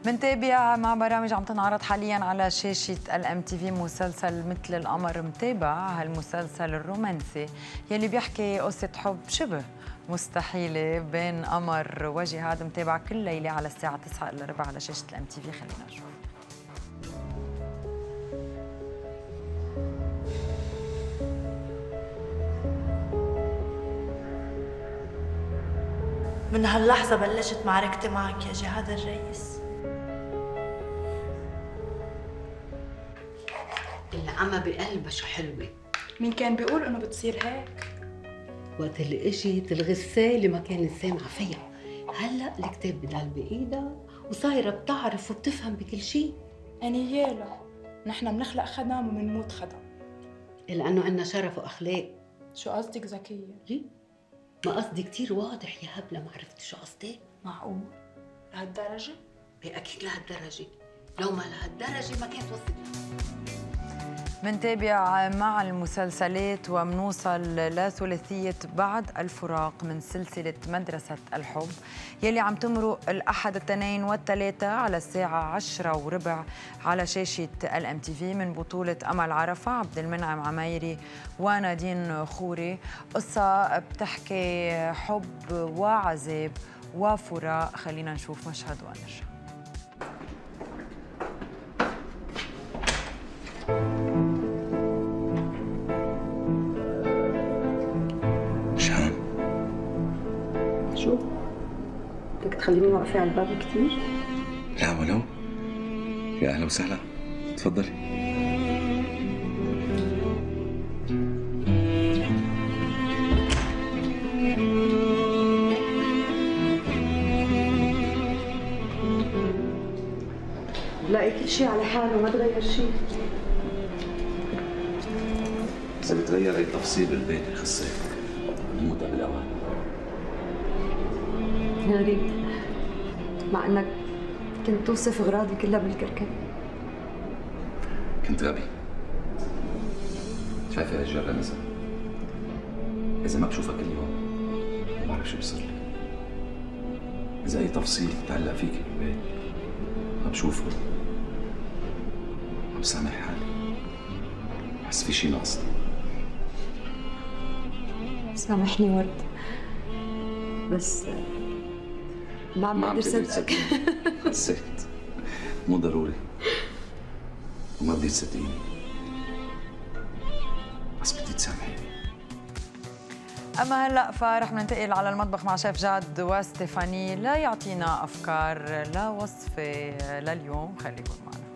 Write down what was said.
منتابع مع برامج عم تنعرض حاليا على شاشة الMTV مسلسل مثل القمر. متابع هالمسلسل الرومانسي يلي بيحكي قصة حب شبه مستحيلة بين قمر وجهاد. متابع كل ليلة على الساعة 9:15 على شاشة الMTV. خلينا نشوف. من هاللحظة بلشت معركتي معك يا جهاد الرئيس. العمى بقلبها شو حلوة. مين كان بيقول انه بتصير هيك؟ وقت اللي اجت الغسالة ما كانت سامعة فيها، هلا الكتاب بضل بايدها وصايرة بتعرف وبتفهم بكل شيء. انيالا نحن بنخلق خدم وبنموت خدم. لأنه عنا شرف وأخلاق. شو قصدك ذكية؟ ليه؟ ما قصدي كتير واضح يا هبلة، ما عرفت شو قصدي؟ معقول؟ لهالدرجة؟ أكيد لهالدرجة، لو ما لهالدرجة ما كانت وصلت. منتابع مع المسلسلات ومنوصل لثلاثية بعد الفراق من سلسلة مدرسة الحب يلي عم تمرق الأحد الاثنين والثلاثة على الساعة 10:15 على شاشة الMTV من بطولة أمل عرفة، عبد المنعم عمايري ونادين خوري. قصة بتحكي حب وعذاب وفراق. خلينا نشوف مشهد ونرجع. شو؟ بدك تخليني واقفة على الباب كثير؟ لا ولو. يا أهلا وسهلا، تفضلي. بلاقي كل شيء على حاله وما تغير شيء. إذا بتغير أي تفصيل بالبيت يخصك نموت قبل الأوان. غريب، مع انك كنت توصف اغراضي كلها بالكركب. كنت غبي. شايفة هالجرة نزل، إذا ما بشوفها كل يوم ما بعرف شو بيصير لي. إذا أي تفصيل بتعلق فيكي بالبيت ما بشوفه، ما بسامح حالي، بحس في شي ناقصني. سامحني ورد، بس ما عم بقدر صدقك. حسيت مو ضروري وما بدي تصدقيني، بس بدي تسامحيني. أما هلأ فرح ننتقل على المطبخ مع شيف جاد وستيفاني لا يعطينا أفكار لا وصفة لليوم. خليكم معنا.